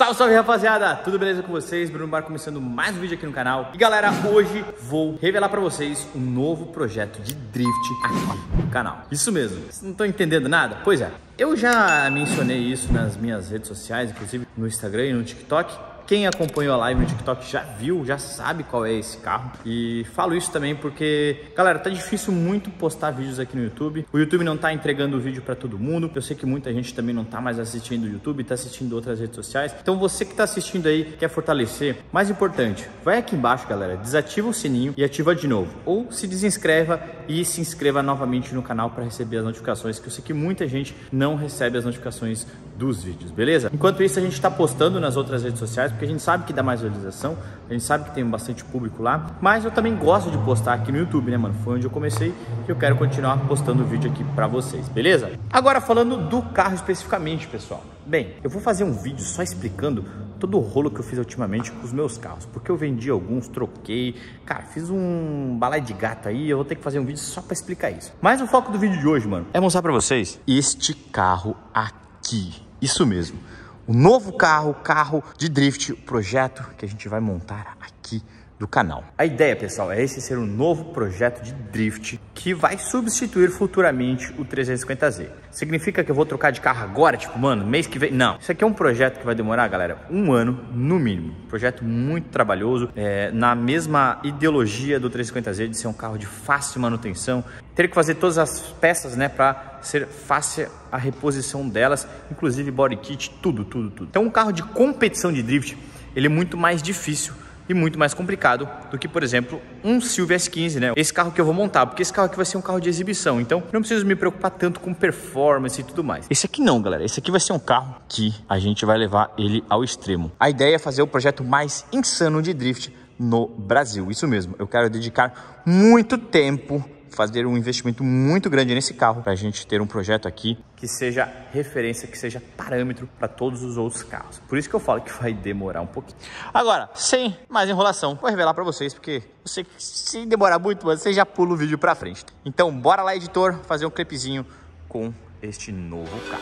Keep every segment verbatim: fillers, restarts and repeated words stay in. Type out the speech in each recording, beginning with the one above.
Salve, salve, rapaziada! Tudo beleza com vocês? Bruno Bar começando mais um vídeo aqui no canal. E galera, hoje vou revelar pra vocês um novo projeto de drift aqui no canal. Isso mesmo, vocês não estão entendendo nada? Pois é, eu já mencionei isso nas minhas redes sociais, inclusive no Instagram e no TikTok. Quem acompanhou a live no TikTok já viu, já sabe qual é esse carro. E falo isso também porque, galera, tá difícil muito postar vídeos aqui no YouTube. O YouTube não tá entregando o vídeo para todo mundo. Eu sei que muita gente também não tá mais assistindo o YouTube, tá assistindo outras redes sociais. Então você que tá assistindo aí, quer fortalecer, mais importante, vai aqui embaixo, galera, desativa o sininho e ativa de novo. Ou se desinscreva e se inscreva novamente no canal para receber as notificações, que eu sei que muita gente não recebe as notificações dos vídeos, beleza? Enquanto isso, a gente tá postando nas outras redes sociais, porque a gente sabe que dá mais visualização, a gente sabe que tem bastante público lá, mas eu também gosto de postar aqui no YouTube, né, mano? Foi onde eu comecei e eu quero continuar postando vídeo aqui pra vocês, beleza? Agora, falando do carro especificamente, pessoal. Bem, eu vou fazer um vídeo só explicando todo o rolo que eu fiz ultimamente com os meus carros, porque eu vendi alguns, troquei, cara, fiz um balai de gato aí, eu vou ter que fazer um vídeo só pra explicar isso. Mas o foco do vídeo de hoje, mano, é mostrar pra vocês este carro aqui, isso mesmo. O novo carro, carro de drift, o projeto que a gente vai montar aqui do canal. A ideia, pessoal, é esse ser um novo projeto de drift que vai substituir futuramente o trezentos e cinquenta Z. Significa que eu vou trocar de carro agora, tipo, mano, mês que vem? Não. Isso aqui é um projeto que vai demorar, galera, um ano no mínimo. Projeto muito trabalhoso, é, na mesma ideologia do trezentos e cinquenta Z, de ser um carro de fácil manutenção. Ter que fazer todas as peças, né, para ser fácil a reposição delas, inclusive body kit, tudo, tudo, tudo. Então, um carro de competição de drift, ele é muito mais difícil e muito mais complicado do que, por exemplo, um Silvia S quinze, né? Esse carro que eu vou montar, porque esse carro aqui vai ser um carro de exibição, então não preciso me preocupar tanto com performance e tudo mais. Esse aqui não, galera, esse aqui vai ser um carro que a gente vai levar ele ao extremo. A ideia é fazer o projeto mais insano de drift no Brasil, isso mesmo. Eu quero dedicar muito tempo, fazer um investimento muito grande nesse carro para a gente ter um projeto aqui que seja referência, que seja parâmetro para todos os outros carros. Por isso que eu falo que vai demorar um pouquinho. Agora, sem mais enrolação, vou revelar para vocês, porque eu sei que se demorar muito, você já pula o vídeo para frente. Então, bora lá, editor, fazer um clipezinho com este novo carro.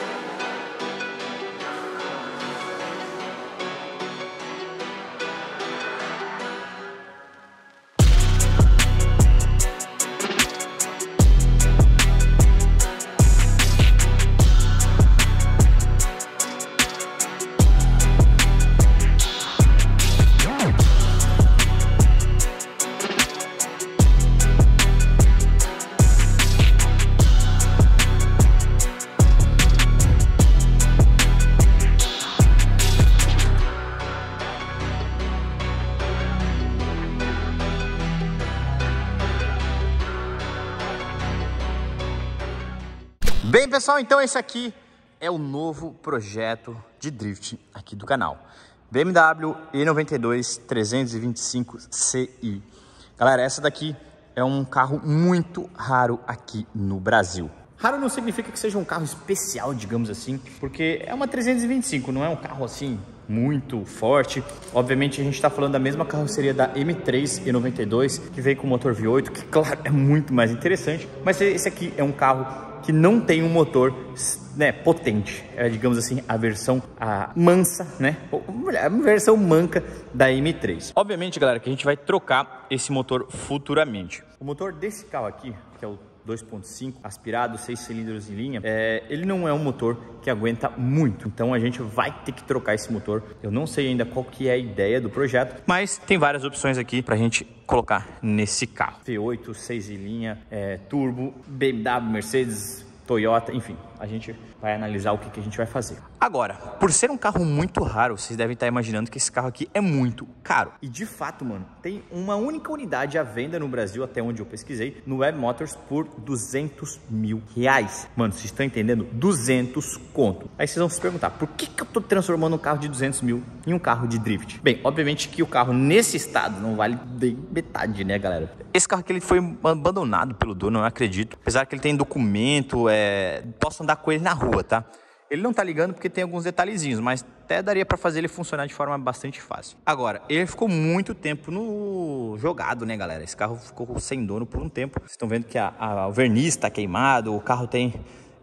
Bem, pessoal, então esse aqui é o novo projeto de drift aqui do canal. B M W E noventa e dois trezentos e vinte e cinco C I. Galera, essa daqui é um carro muito raro aqui no Brasil. Raro não significa que seja um carro especial, digamos assim, porque é uma trezentos e vinte e cinco, não é um carro assim muito forte. Obviamente a gente está falando da mesma carroceria da M três E noventa e dois, que veio com motor V oito, que claro, é muito mais interessante, mas esse aqui é um carro que não tem um motor, né, potente. É, digamos assim, a versão a mansa, né, a versão manca da M três. Obviamente, galera, que a gente vai trocar esse motor futuramente. O motor desse carro aqui, que é o dois ponto cinco aspirado, seis cilindros em linha, é, ele não é um motor que aguenta muito, então a gente vai ter que trocar esse motor. Eu não sei ainda qual que é a ideia do projeto, mas tem várias opções aqui pra gente colocar nesse carro. V oito, seis em linha, é, turbo, B M W, Mercedes, Toyota, enfim, a gente vai analisar o que, que a gente vai fazer. Agora, por ser um carro muito raro, vocês devem estar imaginando que esse carro aqui é muito caro. E de fato, mano, tem uma única unidade à venda no Brasil, até onde eu pesquisei, no Web Motors por duzentos mil reais. Mano, vocês estão entendendo? duzentos conto. Aí vocês vão se perguntar, por que, que eu tô transformando um carro de duzentos mil em um carro de drift? Bem, obviamente que o carro nesse estado não vale bem metade, né, galera? Esse carro aqui ele foi abandonado pelo dono, eu acredito. Apesar que ele tem documento, é... posso andar com ele na rua, tá? Ele não tá ligando porque tem alguns detalhezinhos, mas até daria para fazer ele funcionar de forma bastante fácil. Agora, ele ficou muito tempo no jogado, né, galera? Esse carro ficou sem dono por um tempo. Vocês estão vendo que a, a, o verniz tá queimado, o carro tem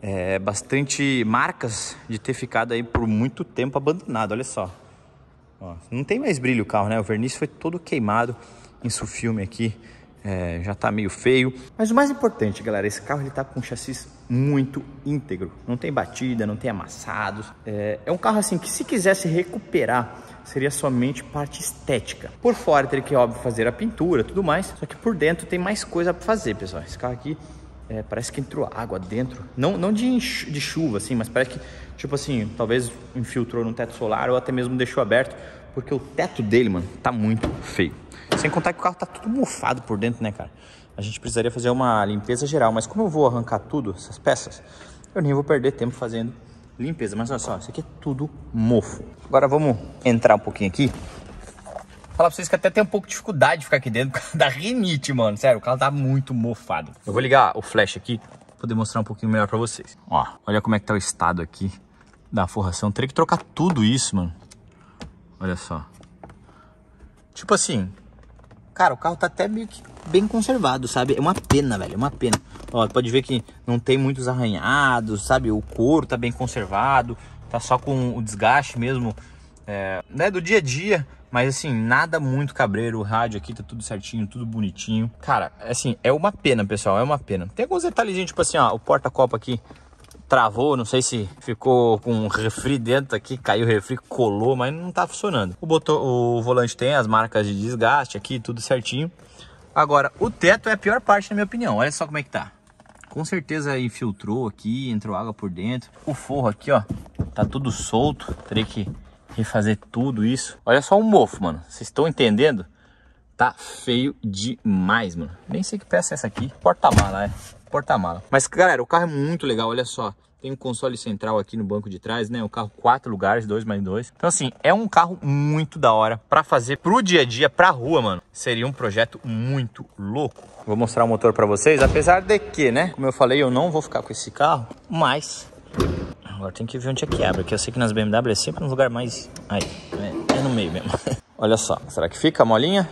é, bastante marcas de ter ficado aí por muito tempo abandonado, olha só. Ó, não tem mais brilho o carro, né? O verniz foi todo queimado. Isso filme aqui é, já tá meio feio. Mas o mais importante, galera, esse carro ele tá com um chassi muito íntegro. Não tem batida, não tem amassados. É, é um carro assim que se quisesse recuperar, seria somente parte estética. Por fora teria que, óbvio, fazer a pintura e tudo mais. Só que por dentro tem mais coisa pra fazer, pessoal. Esse carro aqui é, parece que entrou água dentro. Não, não de, de chuva, assim, mas parece que, tipo assim, talvez infiltrou no teto solar ou até mesmo deixou aberto. Porque o teto dele, mano, tá muito feio. Sem contar que o carro tá tudo mofado por dentro, né, cara? A gente precisaria fazer uma limpeza geral. Mas como eu vou arrancar tudo, essas peças, eu nem vou perder tempo fazendo limpeza. Mas olha só, isso aqui é tudo mofo. Agora vamos entrar um pouquinho aqui. Falar pra vocês que até tem um pouco de dificuldade de ficar aqui dentro por causa da rinite, mano. Sério, o carro tá muito mofado. Eu vou ligar o flash aqui pra poder mostrar um pouquinho melhor pra vocês. Ó, olha como é que tá o estado aqui da forração. Teria que trocar tudo isso, mano. Olha só. Tipo assim, cara, o carro tá até meio que bem conservado, sabe? É uma pena, velho, é uma pena. Ó, pode ver que não tem muitos arranhados, sabe? O couro tá bem conservado. Tá só com o desgaste mesmo, é, né, do dia a dia. Mas assim, nada muito cabreiro. O rádio aqui tá tudo certinho, tudo bonitinho. Cara, assim, é uma pena, pessoal, é uma pena. Tem alguns detalhezinhos, tipo assim, ó, o porta-copa aqui travou, não sei se ficou com um refri dentro aqui, caiu o refri, colou, mas não tá funcionando. O, botão, o volante tem as marcas de desgaste aqui, tudo certinho. Agora, o teto é a pior parte, na minha opinião. Olha só como é que tá. Com certeza infiltrou aqui, entrou água por dentro. O forro aqui, ó, tá tudo solto. Terei que refazer tudo isso. Olha só o mofo, mano. Vocês estão entendendo? Tá feio demais, mano. Nem sei que peça é essa aqui. Porta-mala, é. Porta-mala. Mas, galera, o carro é muito legal, olha só. Tem um console central aqui no banco de trás, né? O carro quatro lugares, dois mais dois. Então, assim, é um carro muito da hora pra fazer pro dia a dia, pra rua, mano. Seria um projeto muito louco. Vou mostrar o motor pra vocês, apesar de que, né? Como eu falei, eu não vou ficar com esse carro, mas... Agora tem que ver onde é que abre, porque eu sei que nas B M W é sempre um lugar mais... Aí, é, é no meio mesmo. Olha só, será que fica a molinha?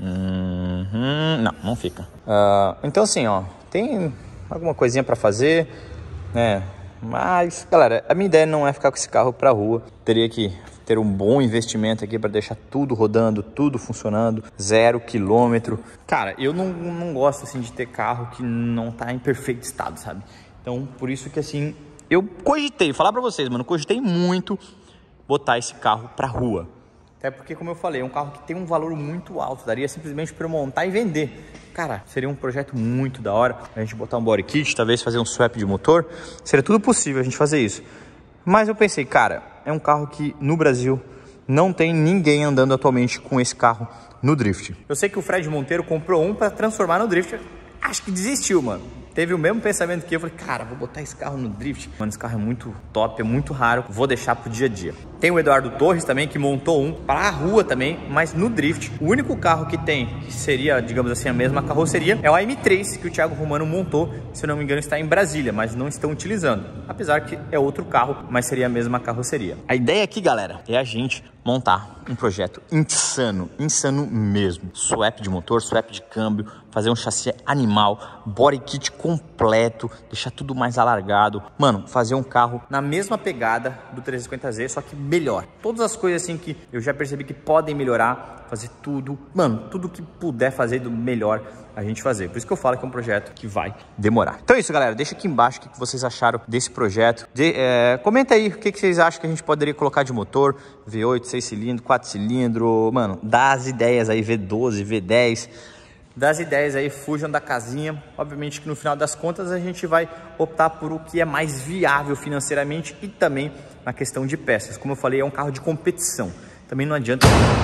Uhum, não, não fica. Uh, então assim, ó, tem alguma coisinha pra fazer, né? Mas, galera, a minha ideia não é ficar com esse carro pra rua. Teria que ter um bom investimento aqui pra deixar tudo rodando, tudo funcionando, zero quilômetro. Cara, eu não, não gosto, assim, de ter carro que não tá em perfeito estado, sabe? Então, por isso que, assim, eu cogitei, falar pra vocês, mano, cogitei muito botar esse carro pra rua. Até porque, como eu falei, é um carro que tem um valor muito alto. Daria simplesmente para eu montar e vender. Cara, seria um projeto muito da hora. A gente botar um body kit, talvez fazer um swap de motor. Seria tudo possível a gente fazer isso. Mas eu pensei, cara, é um carro que no Brasil não tem ninguém andando atualmente com esse carro no drift. Eu sei que o Fred Monteiro comprou um para transformar no drift. Acho que desistiu, mano. Teve o mesmo pensamento que eu. Falei, cara, vou botar esse carro no drift. Mano, esse carro é muito top, é muito raro. Vou deixar pro dia a dia. Tem o Eduardo Torres também, que montou um para a rua também, mas no drift. O único carro que tem, que seria, digamos assim, a mesma carroceria, é o A M três, que o Thiago Romano montou. Se eu não me engano, está em Brasília, mas não estão utilizando. Apesar que é outro carro, mas seria a mesma carroceria. A ideia aqui, galera, é a gente montar um projeto insano, insano mesmo. Swap de motor, swap de câmbio, fazer um chassi animal, body kit completo, deixar tudo mais alargado. Mano, fazer um carro na mesma pegada do trezentos e cinquenta Z, só que melhor. Todas as coisas assim que eu já percebi que podem melhorar, fazer tudo. Mano, tudo que puder fazer do melhor a gente fazer. Por isso que eu falo que é um projeto que vai demorar. Então é isso, galera. Deixa aqui embaixo o que vocês acharam desse projeto. De, é, comenta aí o que vocês acham que a gente poderia colocar de motor. V oito, seis cilindros, quatro cilindros. Mano, dá as ideias aí, V doze, V dez. Das ideias aí, fujam da casinha. Obviamente que no final das contas a gente vai optar por o que é mais viável financeiramente e também na questão de peças. Como eu falei, é um carro de competição. Também não adianta...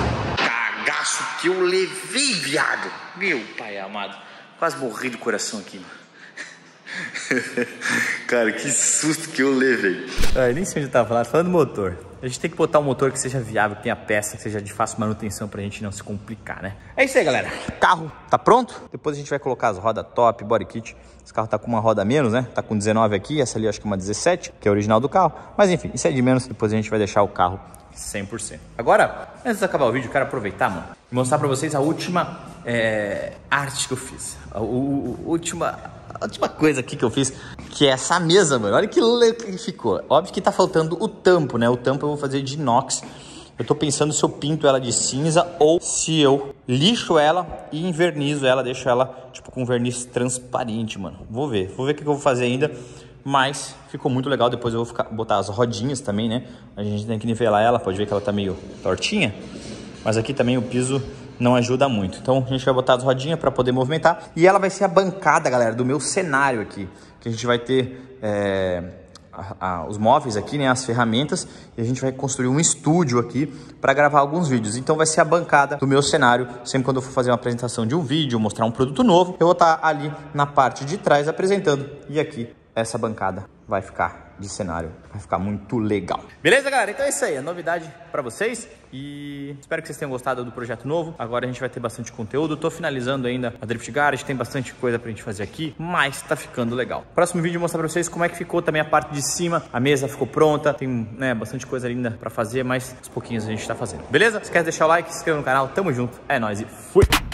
Cagaço que eu levei, viado! Meu pai amado, quase morri do coração aqui, mano. Cara, que susto que eu levei. Ah, nem sei onde eu tava falando, falando do motor. A gente tem que botar um motor que seja viável, que tenha peça, que seja de fácil manutenção pra gente não se complicar, né? É isso aí, galera. O carro tá pronto. Depois a gente vai colocar as rodas top, body kit. Esse carro tá com uma roda a menos, né? Tá com dezenove aqui, essa ali acho que é uma dezessete, que é a original do carro. Mas enfim, isso é de menos. Depois a gente vai deixar o carro cem por cento. Agora, antes de acabar o vídeo, eu quero aproveitar, mano, e mostrar pra vocês a última é, arte que eu fiz. A, a, a, última, a última coisa aqui que eu fiz, que é essa mesa, mano. Olha que legal que ficou. Óbvio que tá faltando o tampo, né? O tampo eu vou fazer de inox. Eu tô pensando se eu pinto ela de cinza ou se eu lixo ela e invernizo ela, deixo ela tipo com verniz transparente, mano. Vou ver, vou ver o que eu vou fazer ainda. Mas ficou muito legal. Depois eu vou ficar, botar as rodinhas também, né? A gente tem que nivelar ela. Pode ver que ela tá meio tortinha. Mas aqui também o piso não ajuda muito. Então a gente vai botar as rodinhas para poder movimentar. E ela vai ser a bancada, galera, do meu cenário aqui. Que a gente vai ter é, a, a, os móveis aqui, né? As ferramentas. E a gente vai construir um estúdio aqui para gravar alguns vídeos. Então vai ser a bancada do meu cenário. Sempre quando eu for fazer uma apresentação de um vídeo, mostrar um produto novo, eu vou estar ali na parte de trás apresentando. E aqui essa bancada vai ficar de cenário, vai ficar muito legal. Beleza, galera? Então é isso aí, a novidade pra vocês e espero que vocês tenham gostado do projeto novo. Agora a gente vai ter bastante conteúdo, tô finalizando ainda a Drift Garage, tem bastante coisa pra gente fazer aqui, mas tá ficando legal. Próximo vídeo eu vou mostrar pra vocês como é que ficou também a parte de cima, a mesa ficou pronta, tem né, bastante coisa ainda pra fazer, mas aos pouquinhos a gente tá fazendo. Beleza? Se quer deixar o like, se inscreva no canal, tamo junto, é nóis e fui!